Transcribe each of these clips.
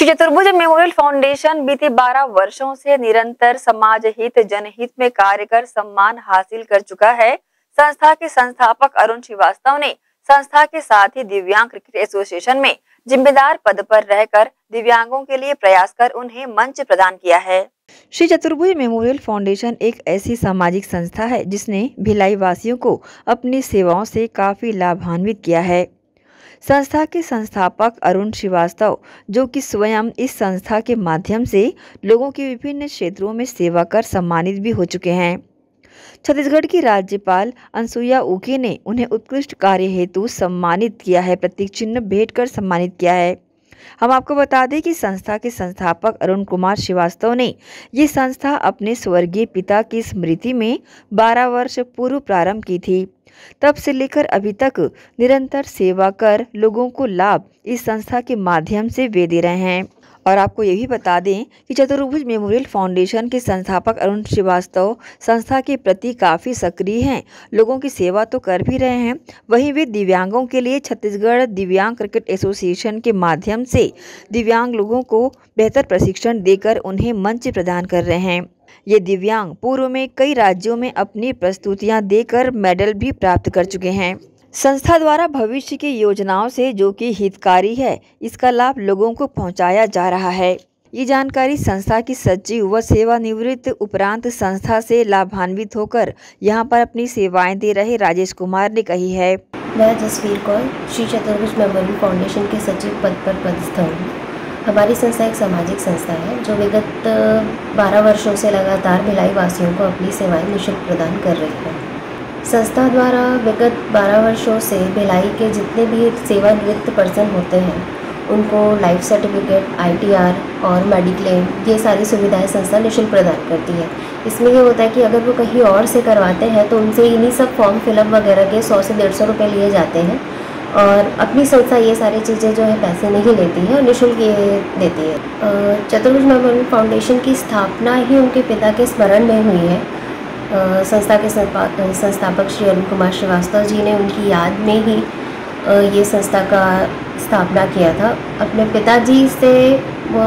श्री चतुर्भुज memorial foundation बीते 12 वर्षों से निरंतर समाज हित जनहित में कार्य कर सम्मान हासिल कर चुका है। संस्था के संस्थापक अरुण श्रीवास्तव ने संस्था के साथ ही दिव्यांग क्रिकेट एसोसिएशन में जिम्मेदार पद पर रहकर दिव्यांगों के लिए प्रयास कर उन्हें मंच प्रदान किया है। श्री चतुर्भुज मेमोरियल फाउंडेशन एक ऐसी सामाजिक संस्था है जिसने भिलाई वासियों को अपनी सेवाओं से काफी लाभान्वित किया है। संस्था के संस्थापक अरुण श्रीवास्तव, जो कि स्वयं इस संस्था के माध्यम से लोगों की विभिन्न क्षेत्रों में सेवा कर सम्मानित भी हो चुके हैं। छत्तीसगढ़ की राज्यपाल अनसुईया उइके ने उन्हें उत्कृष्ट कार्य हेतु सम्मानित किया है, प्रतीक चिन्ह भेंट कर सम्मानित किया है। हम आपको बता दें कि संस्था के संस्थापक अरुण कुमार श्रीवास्तव ने ये संस्था अपने स्वर्गीय पिता की स्मृति में 12 वर्ष पूर्व प्रारंभ की थी। तब से लेकर अभी तक निरंतर सेवा कर लोगों को लाभ इस संस्था के माध्यम से वे दे रहे हैं। और आपको ये भी बता दें कि चतुर्भुज मेमोरियल फाउंडेशन के संस्थापक अरुण श्रीवास्तव संस्था के प्रति काफ़ी सक्रिय हैं। लोगों की सेवा तो कर भी रहे हैं, वहीं वे दिव्यांगों के लिए छत्तीसगढ़ दिव्यांग क्रिकेट एसोसिएशन के माध्यम से दिव्यांग लोगों को बेहतर प्रशिक्षण देकर उन्हें मंच प्रदान कर रहे हैं। ये दिव्यांग पूर्व में कई राज्यों में अपनी प्रस्तुतियां देकर मेडल भी प्राप्त कर चुके हैं। संस्था द्वारा भविष्य की योजनाओं से जो कि हितकारी है, इसका लाभ लोगों को पहुंचाया जा रहा है। ये जानकारी संस्था की सचिव व सेवानिवृत्त उपरांत संस्था से लाभान्वित होकर यहां पर अपनी सेवाएं दे रहे राजेश कुमार ने कही है। मैं जसवीर कौर श्री चतुर्भुज मेमोरियल फाउंडेशन के सचिव पद पर पदस्थ हूँ। हमारी संस्था एक सामाजिक संस्था है जो विगत 12 वर्षों से लगातार भिलाई वासियों को अपनी सेवाएं निःशुल्क प्रदान कर रही है। संस्था द्वारा विगत 12 वर्षों से भिलाई के जितने भी सेवानिवृत्त पर्सन होते हैं उनको लाइफ सर्टिफिकेट, ITR और मेडिक्लेम ये सारी सुविधाएं संस्था निःशुल्क प्रदान करती है। इसमें ये होता है कि अगर वो कहीं और से करवाते हैं तो उनसे इन्हीं सब फॉर्म फिलअप वगैरह के 100 से 150 रुपये लिए जाते हैं और अपनी संस्था ये सारी चीज़ें जो है पैसे नहीं लेती है और निःशुल्क ये देती है। चतुर्भुज मेमोरियल फाउंडेशन की स्थापना ही उनके पिता के स्मरण में हुई है। संस्था के संस्थापक श्री अरुण कुमार श्रीवास्तव जी ने उनकी याद में ही ये संस्था का स्थापना किया था। अपने पिताजी से वो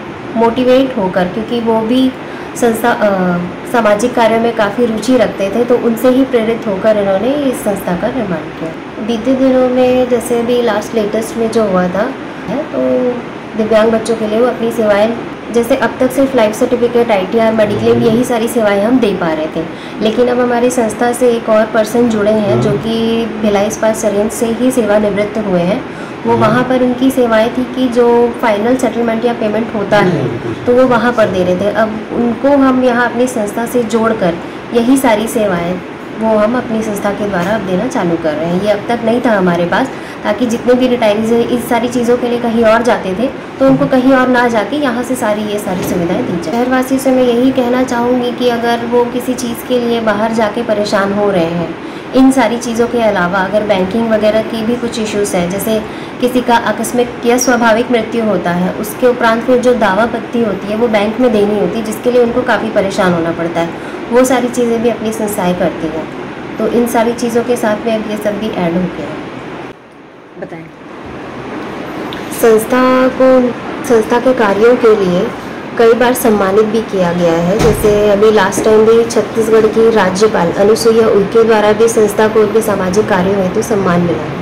मोटिवेट होकर, क्योंकि वो भी संस्था सामाजिक कार्यों में काफ़ी रुचि रखते थे, तो उनसे ही प्रेरित होकर इन्होंने इस संस्था का निर्माण किया। बीते दिनों में जैसे अभी लेटेस्ट में जो हुआ था तो दिव्यांग बच्चों के लिए वो अपनी सेवाएं, जैसे अब तक सिर्फ लाइफ सर्टिफिकेट, ITR, मेडिक्लेम यही सारी सेवाएं हम दे पा रहे थे, लेकिन अब हमारी संस्था से एक और पर्सन जुड़े हैं जो कि भिलाई इस्पात संयंत्र से ही सेवानिवृत्त हुए हैं। वो वहाँ पर उनकी सेवाएं थी कि जो फाइनल सेटलमेंट या पेमेंट होता है तो वो वहाँ पर दे रहे थे। अब उनको हम यहाँ अपनी संस्था से जोड़कर यही सारी सेवाएं वो हम अपनी संस्था के द्वारा अब देना चालू कर रहे हैं। ये अब तक नहीं था हमारे पास, ताकि जितने भी रिटायरीज इस सारी चीज़ों के लिए कहीं और जाते थे तो उनको कहीं और ना जाके यहाँ से ये सारी सुविधाएं दी जाए। शहरवासियों से मैं यही कहना चाहूँगी कि अगर वो किसी चीज़ के लिए बाहर जाके परेशान हो रहे हैं, इन सारी चीज़ों के अलावा अगर बैंकिंग वगैरह की भी कुछ इश्यूज़ हैं, जैसे किसी का आकस्मिक या स्वाभाविक मृत्यु होता है, उसके उपरांत फिर जो दावा पत्ती होती है वो बैंक में देनी होती है, जिसके लिए उनको काफ़ी परेशान होना पड़ता है, वो सारी चीज़ें भी अपनी संस्थाएं करती हैं। तो इन सारी चीज़ों के साथ में अब ये सब भी ऐड हो गया है। बताएं। संस्था के कार्यों के लिए कई बार सम्मानित भी किया गया है। जैसे अभी लास्ट टाइम भी छत्तीसगढ़ की राज्यपाल अनसुईया उइके द्वारा भी संस्था को उनके सामाजिक कार्यों हेतु सम्मान मिला है।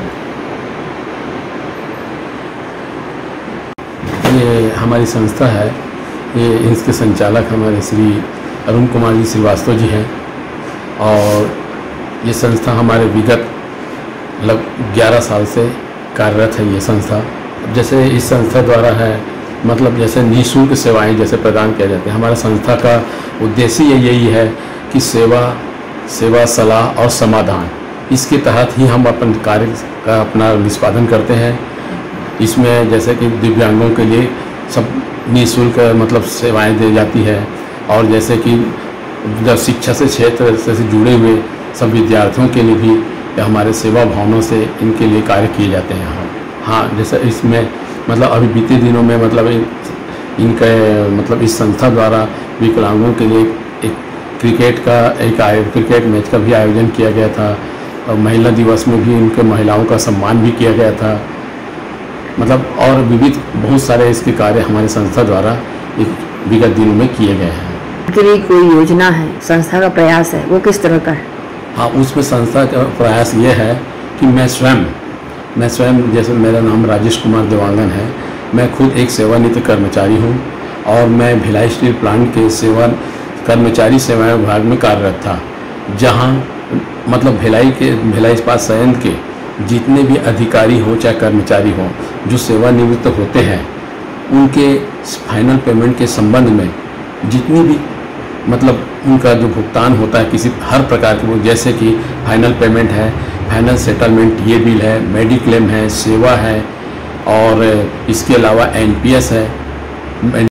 ये हमारी संस्था है, ये इसके संचालक हमारे श्री अरुण कुमार जी श्रीवास्तव जी हैं और ये संस्था हमारे विगत लगभग 11 साल से कार्यरत है। ये संस्था जैसे इस संस्था द्वारा है मतलब जैसे निःशुल्क सेवाएं जैसे प्रदान किया जाते हैं। हमारा संस्था का उद्देश्य यही है कि सेवा सलाह और समाधान, इसके तहत ही हम अपन कार्य का अपना निष्पादन करते हैं। इसमें जैसे कि दिव्यांगों के लिए सब निःशुल्क मतलब सेवाएं दी जाती है और जैसे कि जब शिक्षा से क्षेत्र से जुड़े हुए सब विद्यार्थियों के लिए भी हमारे सेवा भावनाओं से इनके लिए कार्य किए जाते हैं। हाँ, जैसे इसमें मतलब अभी बीते दिनों में मतलब इनके मतलब इस संस्था द्वारा विकलांगों के लिए एक क्रिकेट मैच का भी आयोजन किया गया था और महिला दिवस में भी उनके महिलाओं का सम्मान भी किया गया था। मतलब और विविध बहुत सारे इसके कार्य हमारे संस्था द्वारा विगत दिनों में किए गए हैं। के लिए कोई योजना है, संस्था का प्रयास है, वो किस तरह का है? हाँ, उसमें संस्था का प्रयास ये है कि मैं स्वयं जैसे मेरा नाम राजेश कुमार देवांगन है, मैं खुद एक सेवानिवृत्त कर्मचारी हूँ और मैं भिलाई स्टील प्लांट के कर्मचारी सेवा विभाग में कार्यरत था, जहाँ मतलब भिलाई इस्पात संयंत्र के जितने भी अधिकारी हो चाहे कर्मचारी हो जो सेवानिवृत्त होते हैं, उनके फाइनल पेमेंट के संबंध में जितनी भी मतलब उनका जो भुगतान होता है किसी हर प्रकार के, जैसे कि फाइनल पेमेंट है, फाइनल सेटलमेंट, ये बिल है, मेडिक्लेम है, सेवा है और इसके अलावा NPS है।